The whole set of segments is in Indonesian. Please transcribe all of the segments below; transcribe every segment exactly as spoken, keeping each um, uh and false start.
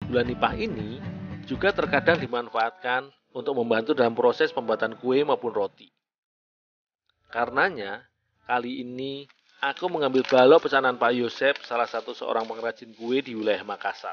Gula nipah ini juga terkadang dimanfaatkan untuk membantu dalam proses pembuatan kue maupun roti. Karenanya, kali ini aku mengambil balok pesanan Pak Yosep, salah satu seorang pengrajin kue di wilayah Makassar.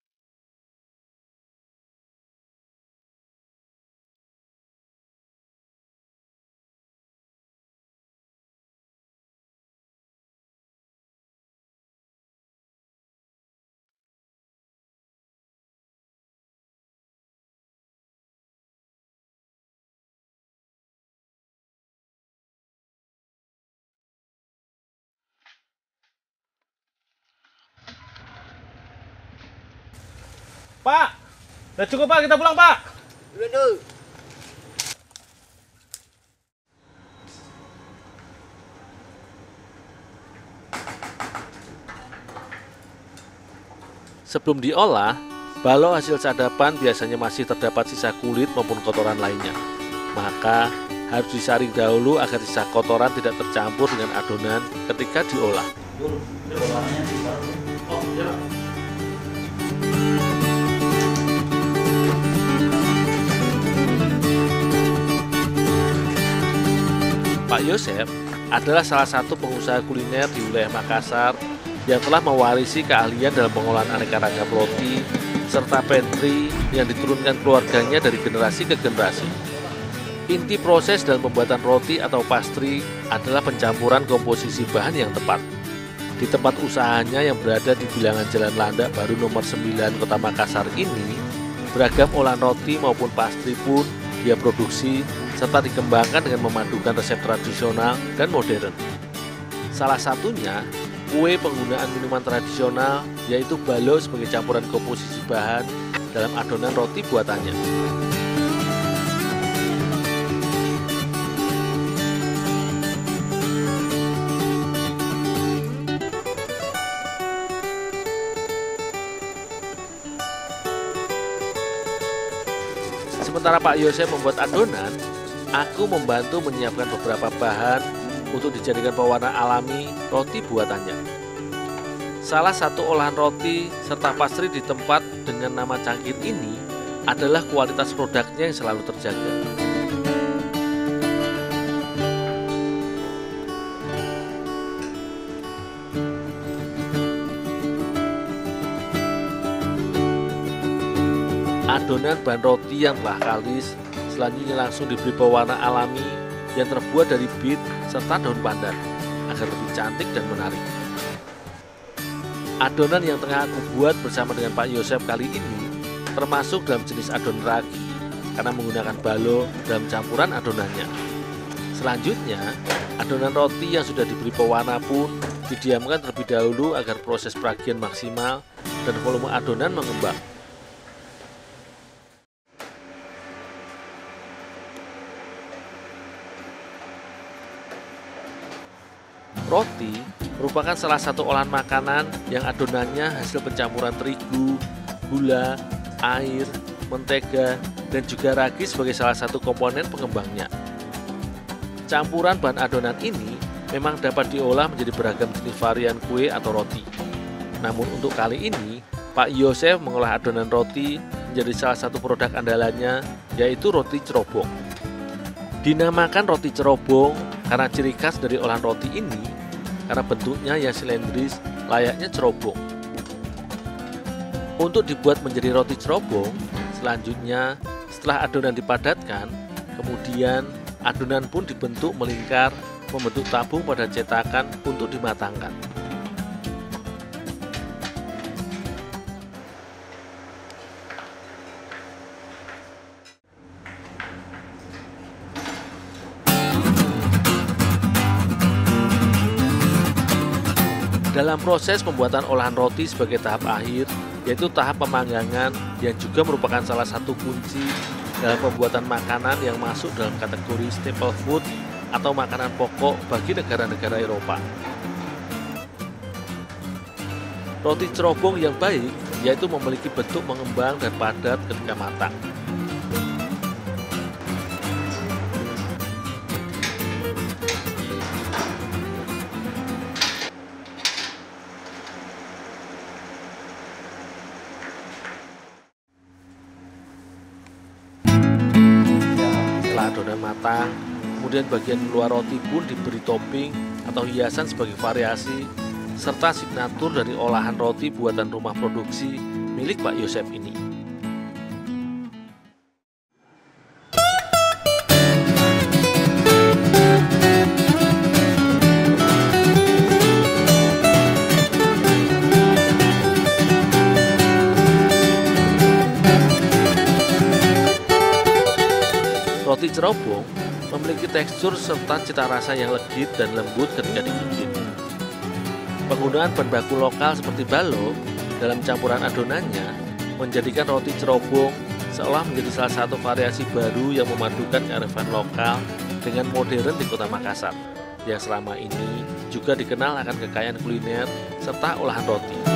Pak, udah cukup Pak, kita pulang Pak. Dulu. Sebelum diolah, balok hasil sadapan biasanya masih terdapat sisa kulit maupun kotoran lainnya. Maka harus disaring dahulu agar sisa kotoran tidak tercampur dengan adonan ketika diolah. Oh, ya. Pak Yosep adalah salah satu pengusaha kuliner di wilayah Makassar yang telah mewarisi keahlian dalam pengolahan aneka ragam roti serta pantry yang diturunkan keluarganya dari generasi ke generasi. Inti proses dalam pembuatan roti atau pastry adalah pencampuran komposisi bahan yang tepat. Di tempat usahanya yang berada di bilangan Jalan Landak Baru nomor sembilan Kota Makassar ini, beragam olahan roti maupun pastry pun dia produksi serta dikembangkan dengan memadukan resep tradisional dan modern. Salah satunya, kue penggunaan minuman tradisional yaitu balok sebagai campuran komposisi bahan dalam adonan roti buatannya. Sementara Pak Yosep membuat adonan, aku membantu menyiapkan beberapa bahan untuk dijadikan pewarna alami roti buatannya. Salah satu olahan roti serta pastry di tempat dengan nama cangkir ini adalah kualitas produknya yang selalu terjaga. Adonan bahan roti yang telah kalis selanjutnya langsung diberi pewarna alami yang terbuat dari bit serta daun pandan agar lebih cantik dan menarik. Adonan yang tengah aku buat bersama dengan Pak Yosep kali ini termasuk dalam jenis adonan ragi karena menggunakan balok dalam campuran adonannya. Selanjutnya, adonan roti yang sudah diberi pewarna pun didiamkan terlebih dahulu agar proses peragian maksimal dan volume adonan mengembang. Roti merupakan salah satu olahan makanan yang adonannya hasil pencampuran terigu, gula, air, mentega, dan juga ragi sebagai salah satu komponen pengembangnya. Campuran bahan adonan ini memang dapat diolah menjadi beragam jenis varian kue atau roti. Namun untuk kali ini, Pak Yosep mengolah adonan roti menjadi salah satu produk andalannya, yaitu roti cerobong. Dinamakan roti cerobong karena ciri khas dari olahan roti ini karena bentuknya yang silindris layaknya cerobong. Untuk dibuat menjadi roti cerobong, selanjutnya setelah adonan dipadatkan, kemudian adonan pun dibentuk melingkar membentuk tabung pada cetakan untuk dimatangkan. Dalam proses pembuatan olahan roti sebagai tahap akhir, yaitu tahap pemanggangan yang juga merupakan salah satu kunci dalam pembuatan makanan yang masuk dalam kategori staple food atau makanan pokok bagi negara-negara Eropa. Roti cerobong yang baik yaitu memiliki bentuk mengembang dan padat ketika matang. Setelah adonan matang, kemudian bagian luar roti pun diberi topping atau hiasan sebagai variasi, serta signatur dari olahan roti buatan rumah produksi milik Pak Yosef ini. Roti cerobong memiliki tekstur serta cita rasa yang legit dan lembut ketika digigit. Penggunaan bahan baku lokal seperti balok dalam campuran adonannya menjadikan roti cerobong seolah menjadi salah satu variasi baru yang memadukan kearifan lokal dengan modern di Kota Makassar, yang selama ini juga dikenal akan kekayaan kuliner serta olahan roti.